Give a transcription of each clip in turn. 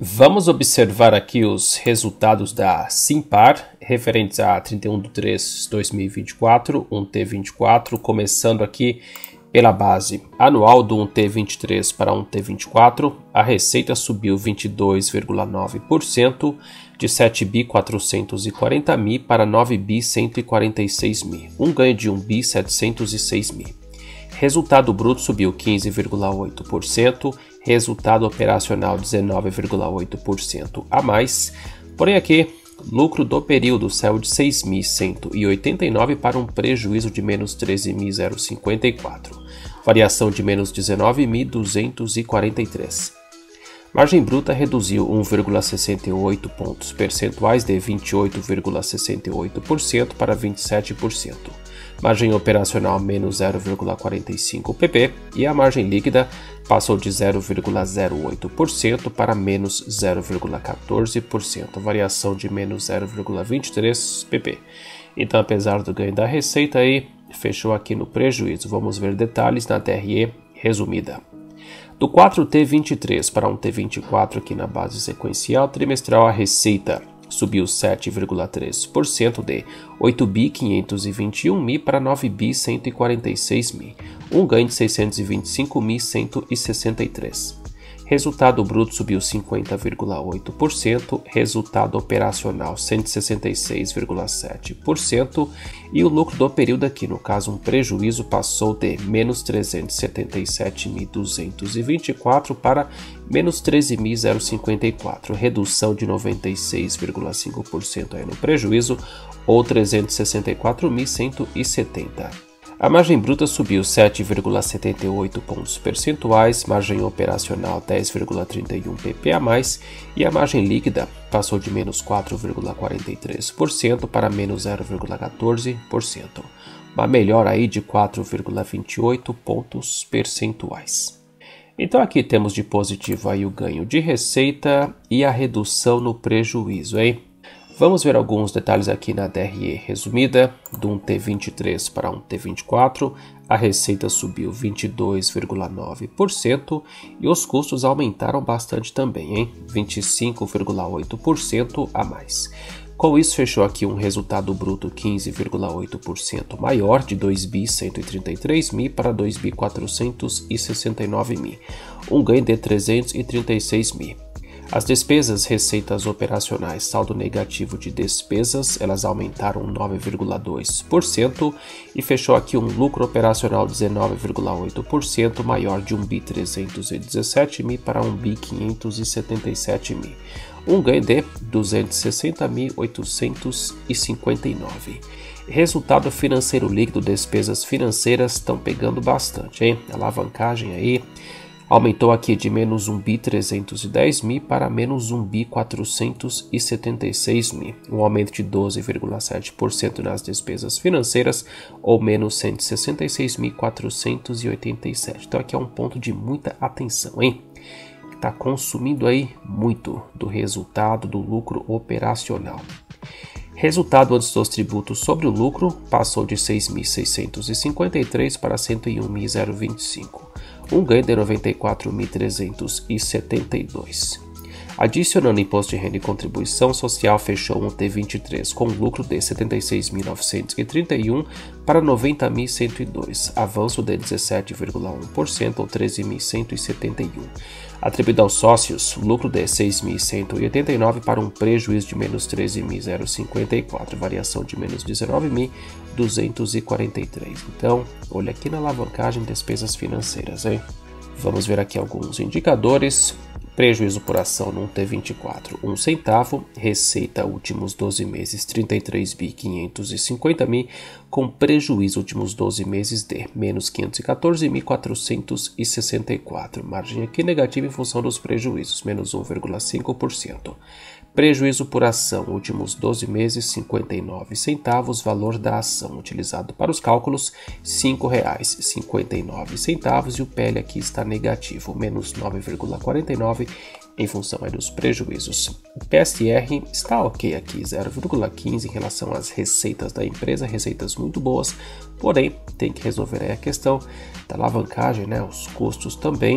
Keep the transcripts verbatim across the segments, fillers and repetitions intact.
Vamos observar aqui os resultados da Simpar, referentes a trinta e um de três de dois mil e vinte e quatro, um T vinte e quatro, começando aqui pela base anual do um T vinte e três para um T vinte e quatro, a receita subiu vinte e dois vírgula nove por cento, de sete bi quatrocentos e quarenta mil para nove bi cento e quarenta e seis mil, um ganho de um bi setecentos e seis mil. Resultado bruto subiu quinze vírgula oito por cento, resultado operacional dezenove vírgula oito por cento a mais, porém aqui lucro do período saiu de seis mil cento e oitenta e nove para um prejuízo de menos treze mil cinquenta e quatro, variação de menos dezenove mil duzentos e quarenta e três. Margem bruta reduziu um vírgula sessenta e oito pontos percentuais de vinte e oito vírgula sessenta e oito por cento para vinte e sete por cento. Margem operacional menos zero vírgula quarenta e cinco ppb e a margem líquida passou de zero vírgula zero oito por cento para menos zero vírgula quatorze por cento, variação de menos zero vírgula vinte e três ppb. Então, apesar do ganho da receita aí, fechou aqui no prejuízo. Vamos ver detalhes na T R E resumida. Do quatro T vinte e três para um T vinte e quatro aqui na base sequencial trimestral, a receita subiu sete vírgula três por cento de oito bi quinhentos e vinte e um mil para nove bi cento e quarenta e seis mil, um ganho de seiscentos e vinte e cinco mil cento e sessenta e três. Resultado bruto subiu cinquenta vírgula oito por cento, resultado operacional cento e sessenta e seis vírgula sete por cento e o lucro do período aqui, no caso um prejuízo, passou de menos trezentos e setenta e sete mil duzentos e vinte e quatro para menos treze mil cinquenta e quatro, redução de noventa e seis vírgula cinco por cento aí no prejuízo, ou trezentos e sessenta e quatro mil cento e setenta. A margem bruta subiu sete vírgula setenta e oito pontos percentuais, margem operacional dez vírgula trinta e um ppb a mais e a margem líquida passou de menos quatro vírgula quarenta e três por cento para menos zero vírgula quatorze por cento, uma melhora aí de quatro vírgula vinte e oito pontos percentuais. Então aqui temos de positivo aí o ganho de receita e a redução no prejuízo, hein? Vamos ver alguns detalhes aqui na T R E resumida. Do um T vinte e três para um T vinte e quatro, a receita subiu vinte e dois vírgula nove por cento e os custos aumentaram bastante também, hein? vinte e cinco vírgula oito por cento a mais. Com isso, fechou aqui um resultado bruto quinze vírgula oito por cento maior, de dois bi cento e trinta e três mil para dois bi quatrocentos e sessenta e nove mil, um ganho de trezentos e trinta e seis mil. As despesas, receitas operacionais, saldo negativo de despesas, elas aumentaram nove vírgula dois por cento e fechou aqui um lucro operacional dezenove vírgula oito por cento maior, de um bi trezentos e dezessete mil para um bi quinhentos e setenta e sete mil, um ganho de duzentos e sessenta mil oitocentos e cinquenta e nove. Resultado financeiro líquido, despesas financeiras estão pegando bastante, hein? Alavancagem aí aumentou aqui de menos um bi trezentos e dez mil para menos um bi quatrocentos e setenta e seis mil, um aumento de doze vírgula sete por cento nas despesas financeiras, ou menos cento e sessenta e seis mil quatrocentos e oitenta e sete. Então aqui é um ponto de muita atenção, hein? Está consumindo aí muito do resultado do lucro operacional. Resultado antes dos tributos sobre o lucro passou de seis mil seiscentos e cinquenta e três para cento e um mil vinte e cinco, um ganho de noventa e quatro mil trezentos e setenta e dois. Adicionando imposto de renda e contribuição social, fechou um T vinte e três com lucro de setenta e seis mil novecentos e trinta e um para noventa mil cento e dois, avanço de dezessete vírgula um por cento ou treze mil cento e setenta e um. Atribuído aos sócios, lucro de seis mil cento e oitenta e nove para um prejuízo de menos treze mil cinquenta e quatro, variação de menos dezenove mil duzentos e quarenta e três. Então, olha aqui na alavancagem, despesas financeiras, hein? Vamos ver aqui alguns indicadores. Prejuízo por ação no um T vinte e quatro, um centavo. Receita últimos doze meses, trinta e três bi quinhentos e cinquenta mil, com prejuízo últimos doze meses de menos quinhentos e quatorze mil quatrocentos e sessenta e quatro. Margem aqui negativa em função dos prejuízos, menos um vírgula cinco por cento. Prejuízo por ação, últimos doze meses, cinquenta e nove centavos, valor da ação utilizado para os cálculos, cinco reais e cinquenta e nove centavos, e o P L aqui está negativo, menos nove vírgula quarenta e nove, em função aí dos prejuízos. O P S R está ok aqui, zero vírgula quinze em relação às receitas da empresa, receitas muito boas, porém tem que resolver aí a questão da alavancagem, né, os custos também.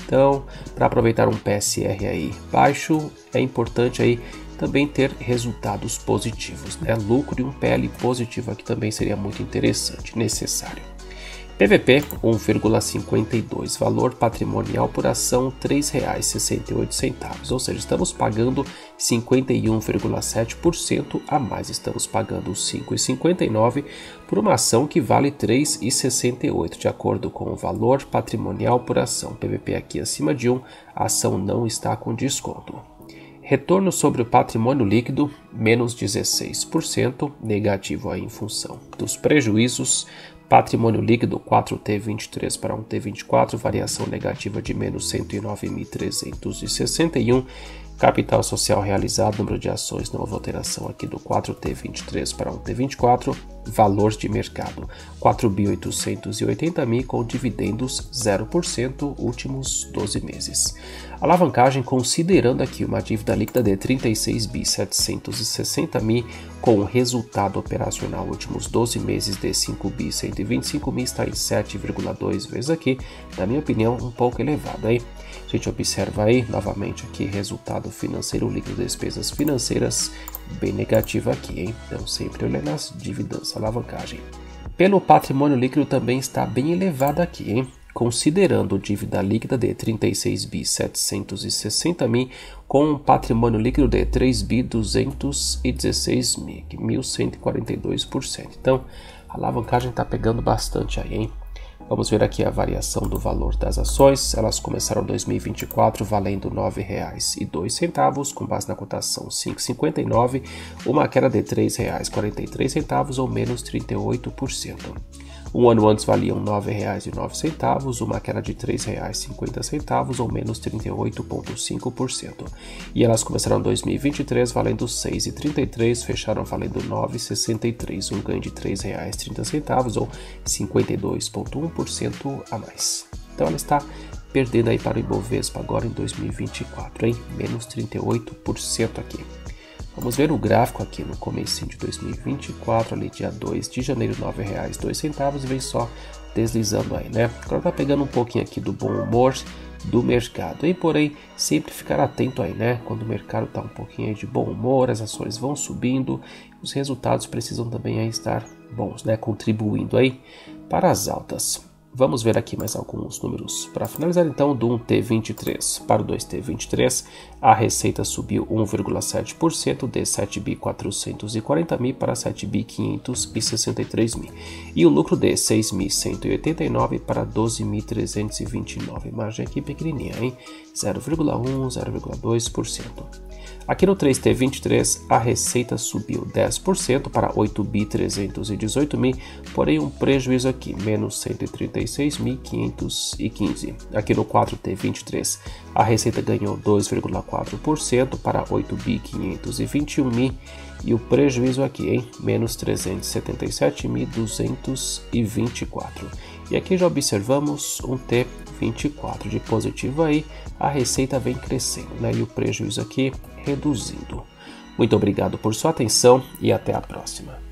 Então, para aproveitar um P S R aí baixo, é importante aí também ter resultados positivos, né? Lucro e um P L positivo aqui também seria muito interessante, necessário. P V P um vírgula cinquenta e dois, valor patrimonial por ação três reais e sessenta e oito centavos, ou seja, estamos pagando cinquenta e um vírgula sete por cento a mais, estamos pagando cinco reais e cinquenta e nove centavos por uma ação que vale três reais e sessenta e oito centavos, de acordo com o valor patrimonial por ação. P V P aqui acima de um, a ação não está com desconto. Retorno sobre o patrimônio líquido, menos dezesseis por cento, negativo aí em função dos prejuízos. Patrimônio líquido quatro T vinte e três para um T vinte e quatro, variação negativa de menos cento e nove mil trezentos e sessenta e um. Capital social realizado, número de ações, não houve alteração aqui do quatro T vinte e três para um T vinte e quatro. Valor de mercado quatro bilhões oitocentos e oitenta mil com dividendos zero por cento últimos doze meses. Alavancagem considerando aqui uma dívida líquida de trinta e seis bilhões setecentos e sessenta mil com resultado operacional últimos doze meses de cinco bilhões cento e vinte e cinco mil, está em sete vírgula dois vezes aqui, na minha opinião um pouco elevado aí. A gente observa aí novamente aqui resultado financeiro líquido, despesas financeiras bem negativa aqui, hein? Então sempre olhando as dívidas, alavancagem. Pelo patrimônio líquido também está bem elevado aqui, hein? Considerando dívida líquida de trinta e seis bilhões setecentos e sessenta mil com um patrimônio líquido de três bilhões duzentos e dezesseis mil, mil cento e quarenta e dois por cento. Então a alavancagem está pegando bastante aí, hein? Vamos ver aqui a variação do valor das ações. Elas começaram dois mil e vinte e quatro valendo nove reais e dois centavos, com base na cotação cinco reais e cinquenta e nove centavos, uma queda de três reais e quarenta e três centavos ou menos trinta e oito por cento. Um ano antes valiam nove reais e nove centavos, uma queda de três reais e cinquenta centavos ou menos trinta e oito vírgula cinco por cento. E elas começaram em dois mil e vinte e três valendo seis reais e trinta e três centavos, fecharam valendo nove reais e sessenta e três centavos, um ganho de três reais e trinta centavos ou cinquenta e dois vírgula um por cento a mais. Então ela está perdendo aí para o Ibovespa agora em dois mil e vinte e quatro, hein? Menos trinta e oito por cento aqui. Vamos ver o gráfico aqui no começo de dois mil e vinte e quatro, ali dia dois de janeiro, nove reais e dois centavos, vem só deslizando aí, né? Agora tá pegando um pouquinho aqui do bom humor do mercado, e porém sempre ficar atento aí, né? Quando o mercado tá um pouquinho aí de bom humor, as ações vão subindo, os resultados precisam também aí estar bons, né? Contribuindo aí para as altas. Vamos ver aqui mais alguns números para finalizar então. Do um T vinte e três para o dois T vinte e três, a receita subiu um vírgula sete por cento de sete bilhões quatrocentos e quarenta mil para sete bilhões quinhentos e sessenta e três mil e o lucro de seis mil cento e oitenta e nove para doze mil trezentos e vinte e nove, margem aqui pequenininha, hein? zero vírgula um, zero vírgula dois por cento. Aqui no três T vinte e três, a receita subiu dez por cento para oito bilhões trezentos e dezoito mil, porém um prejuízo aqui, menos cento e trinta e seis mil quinhentos e quinze. Aqui no quatro T vinte e três, a receita ganhou dois vírgula quatro por cento para oito bilhões quinhentos e vinte e um mil e o prejuízo aqui, hein? Menos trezentos e setenta e sete mil duzentos e vinte e quatro. E aqui já observamos um T vinte e quatro de positivo aí, a receita vem crescendo, né? E o prejuízo aqui reduzindo. Muito obrigado por sua atenção e até a próxima.